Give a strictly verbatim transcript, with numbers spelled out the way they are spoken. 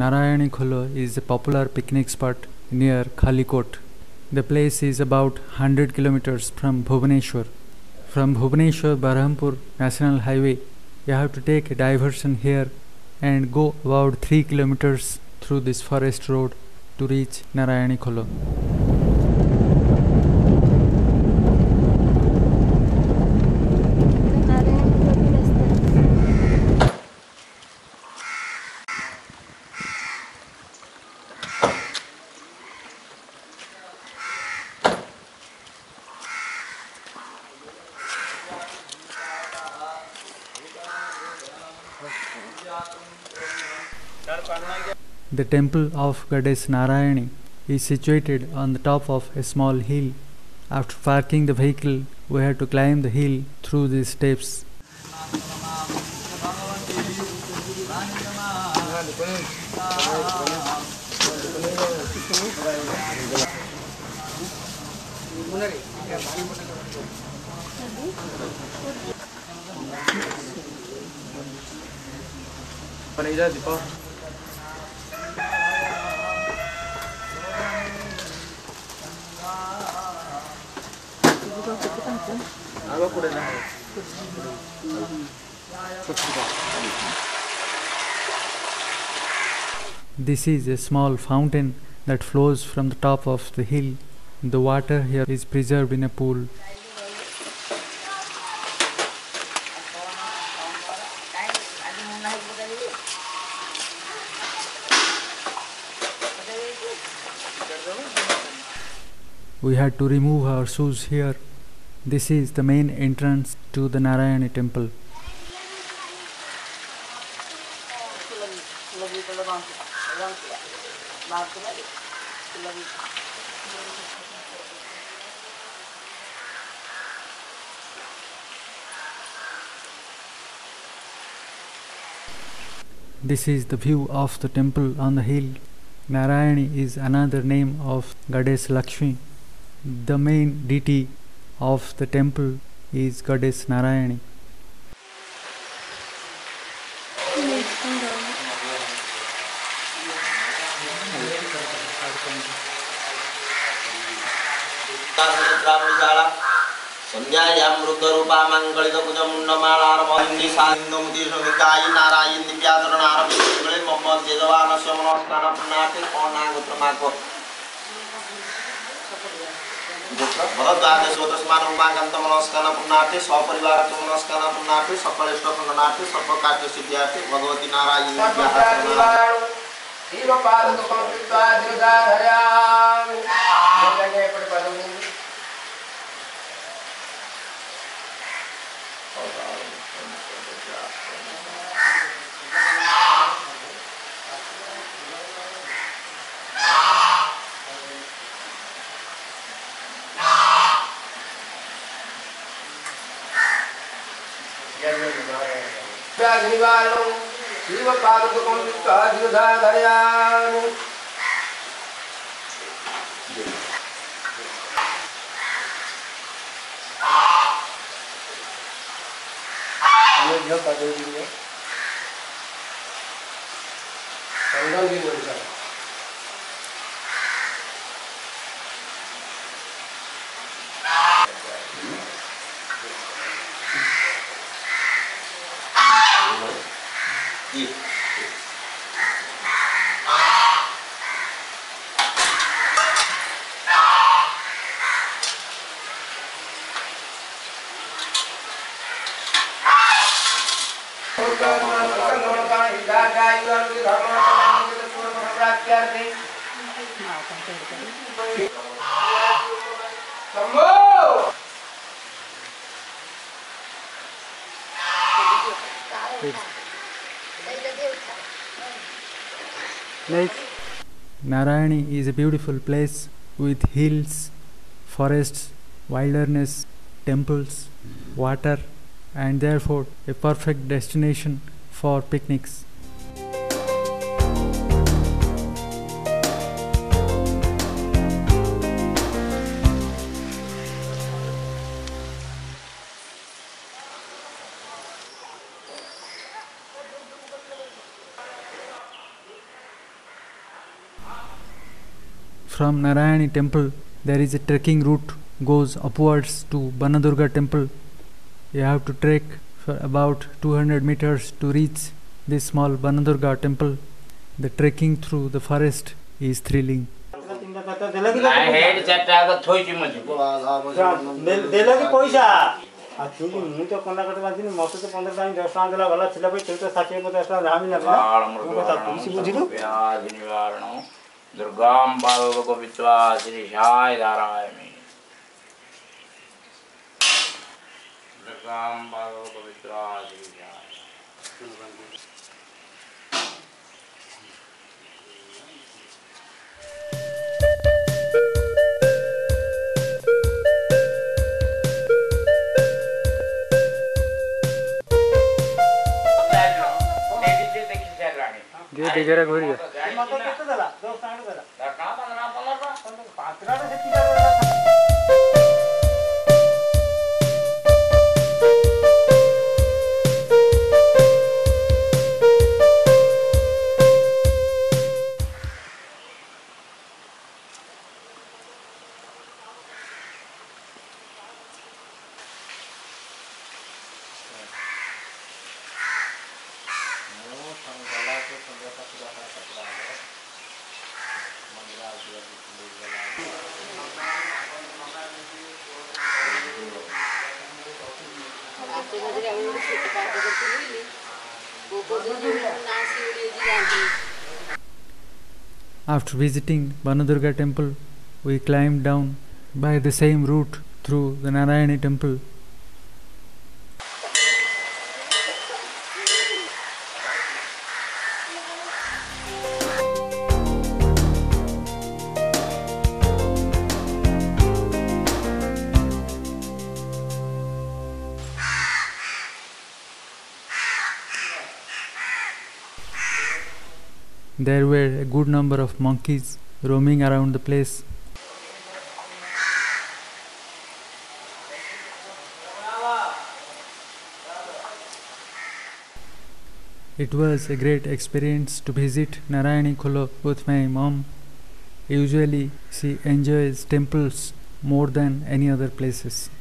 Narayani Kholo is a popular picnic spot near Khalikot. The place is about one hundred kilometers from Bhubaneswar. From Bhubaneswar Berhampur National Highway, you have to take a diversion here and go about three kilometers through this forest road to reach Narayani Kholo. The temple of goddess Narayani is situated on the top of a small hill. After parking the vehicle, we had to climb the hill through these steps. This is a small fountain that flows from the top of the hill. The water here is preserved in a pool. We had to remove our shoes here. This is the main entrance to the Narayani temple. This is the view of the temple on the hill. Narayani is another name of goddess Lakshmi. The main deity of the temple is goddess Narayani. संध्यायां रुद्ररूपा मंगलित कुजमुंडमालारमहिंदी सालिंदमुति समिकायि Narayan दिव्याधरणारविले Mohammad जेजवानस्य मनस्कान पुनाते अनागोत्रमाको Bharadwaj सोतस्मान Umakant मनस्कान पुनाते सपरिवार मनस्कान पुनाते सकलेष्ट खण्डनाथे सर्वकार्य सिद्ध्यार्थे भगवती नारायणी दिव्याधरणारविले ईव पादकल्पित्वा दिवदाधयामि जगे पडिपदमि Nivalum, Shiva Padukum Kadhyudhadayanu. ये जो कर देंगे संगम भी बोल सकते Narayani is a beautiful place with hills, forests, wilderness, temples, water, and therefore a perfect destination for picnics. From Narayani temple, there is a trekking route goes upwards to Banadurga temple. You have to trek for about two hundred meters to reach this small Banadurga temple. The trekking through the forest is thrilling. After visiting Banadurga temple, we climbed down by the same route through the Narayani temple. There were a good number of monkeys roaming around the place. It was a great experience to visit Narayani Kholo with my mom. Usually she enjoys temples more than any other places.